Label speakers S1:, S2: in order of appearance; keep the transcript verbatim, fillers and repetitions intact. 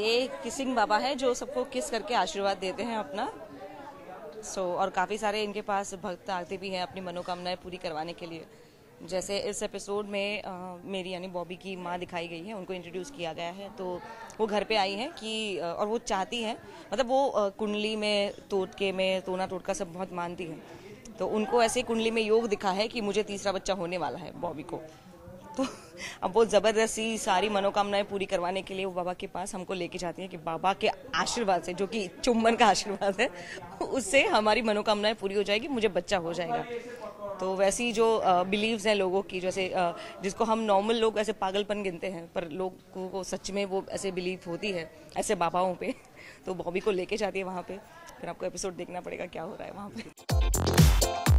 S1: ये किसिंग बाबा है जो सबको किस करके आशीर्वाद देते हैं अपना। सो so, और काफ़ी सारे इनके पास भक्त आते भी हैं अपनी मनोकामनाएं पूरी करवाने के लिए। जैसे इस एपिसोड में आ, मेरी यानी बॉबी की माँ दिखाई गई है, उनको इंट्रोड्यूस किया गया है। तो वो घर पे आई हैं कि और वो चाहती हैं, मतलब वो कुंडली में टोटके में टोना टोटका सब बहुत मानती हैं। तो उनको ऐसे कुंडली में योग दिखा है कि मुझे तीसरा बच्चा होने वाला है बॉबी को। तो अब वो ज़बरदस्ती सारी मनोकामनाएं पूरी करवाने के लिए वो बाबा के पास हमको लेके जाती हैं कि बाबा के आशीर्वाद से, जो कि चुम्बन का आशीर्वाद है, उससे हमारी मनोकामनाएं पूरी हो जाएगी, मुझे बच्चा हो जाएगा। तो वैसी जो बिलीव्स हैं लोगों की, जैसे uh, जिसको हम नॉर्मल लोग ऐसे पागलपन गिनते हैं, पर लोगों को सच में वो ऐसे बिलीव होती है ऐसे बाबाओं पे। तो बॉबी को लेके जाती है वहाँ पे, फिर आपको एपिसोड देखना पड़ेगा क्या हो रहा है वहाँ पे।